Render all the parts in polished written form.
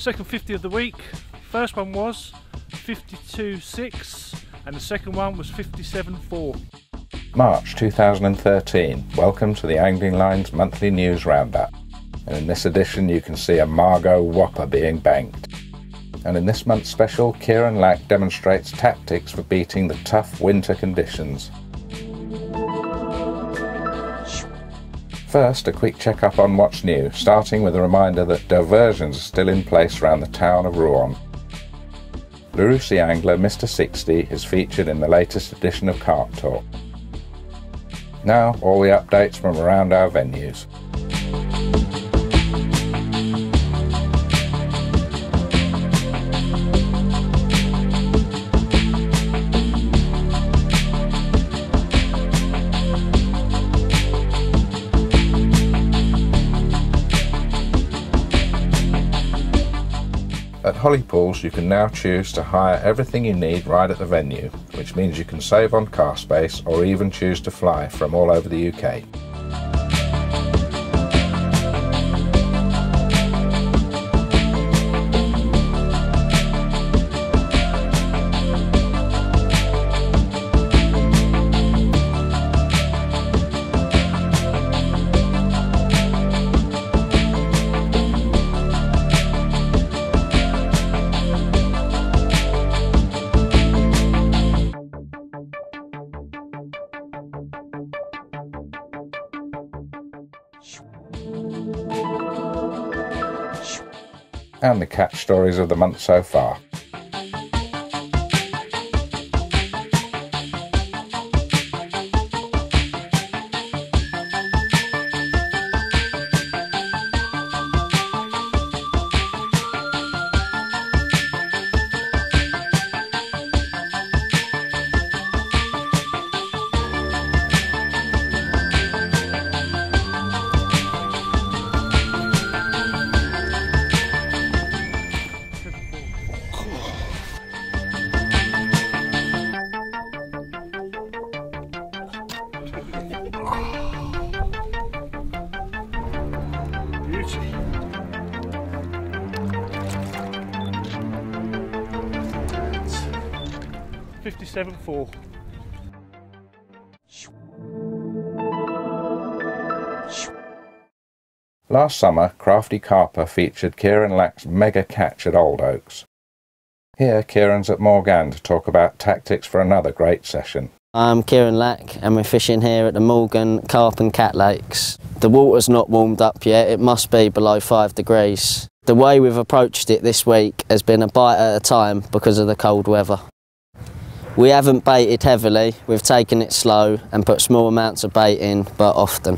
Second 50 of the week. First one was 52.6 and the second one was 57.4. March 2013. Welcome to the Angling Line's monthly news roundup. And in this edition you can see a Margot whopper being banked. And in this month's special, Kieran Lack demonstrates tactics for beating the tough winter conditions. First, a quick check-up on what's new, starting with a reminder that diversions are still in place around the town of Rouen. Larousse angler Mr 60 is featured in the latest edition of Carp Talk. Now, all the updates from around our venues. At Hollypools you can now choose to hire everything you need right at the venue, which means you can save on car space or even choose to fly from all over the UK. And the catch stories of the month so far. Beauty. $57.4. Last summer, Crafty Carper featured Kieran Lack's mega catch at Old Oaks. Here, Kieran's at Morgan to talk about tactics for another great session. I'm Kieran Lack and we're fishing here at the Morgan, Carp and Cat Lakes. The water's not warmed up yet, it must be below 5 degrees. The way we've approached it this week has been a bite at a time because of the cold weather. We haven't baited heavily, we've taken it slow and put small amounts of bait in, but often.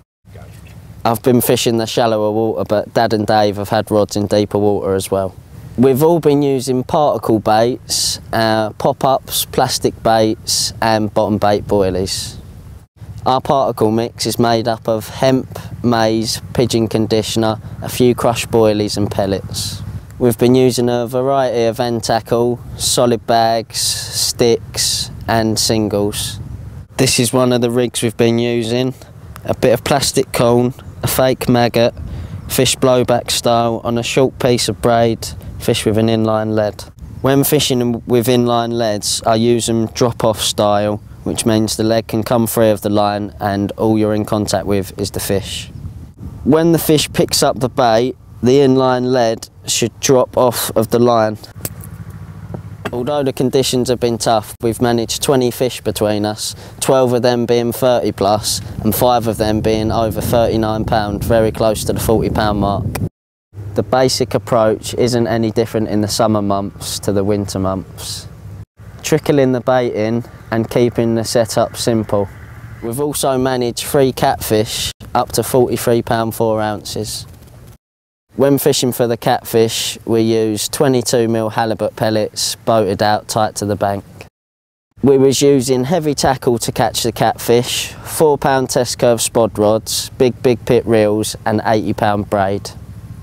I've been fishing the shallower water, but Dad and Dave have had rods in deeper water as well. We've all been using particle baits, pop-ups, plastic baits and bottom bait boilies. Our particle mix is made up of hemp, maize, pigeon conditioner, a few crushed boilies and pellets. We've been using a variety of end tackle, solid bags, sticks and singles. This is one of the rigs we've been using, a bit of plastic corn, a fake maggot, fish blowback style on a short piece of braid, fish with an inline lead. When fishing with inline leads, I use them drop-off style, which means the lead can come free of the line and all you're in contact with is the fish. When the fish picks up the bait, the inline lead should drop off of the line. Although the conditions have been tough, we've managed 20 fish between us, 12 of them being 30 plus and 5 of them being over 39 pound, very close to the 40 pound mark. The basic approach isn't any different in the summer months to the winter months. Trickling the bait in and keeping the setup simple. We've also managed 3 catfish up to 43 pound 4 ounces. When fishing for the catfish, we use 22mm halibut pellets boated out tight to the bank. We was using heavy tackle to catch the catfish, 4 pound test curve spod rods, big pit reels and 80 pound braid.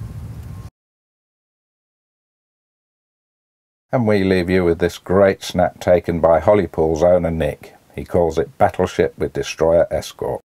And we leave you with this great snap taken by Hollypool's owner Nick. He calls it Battleship with Destroyer Escort.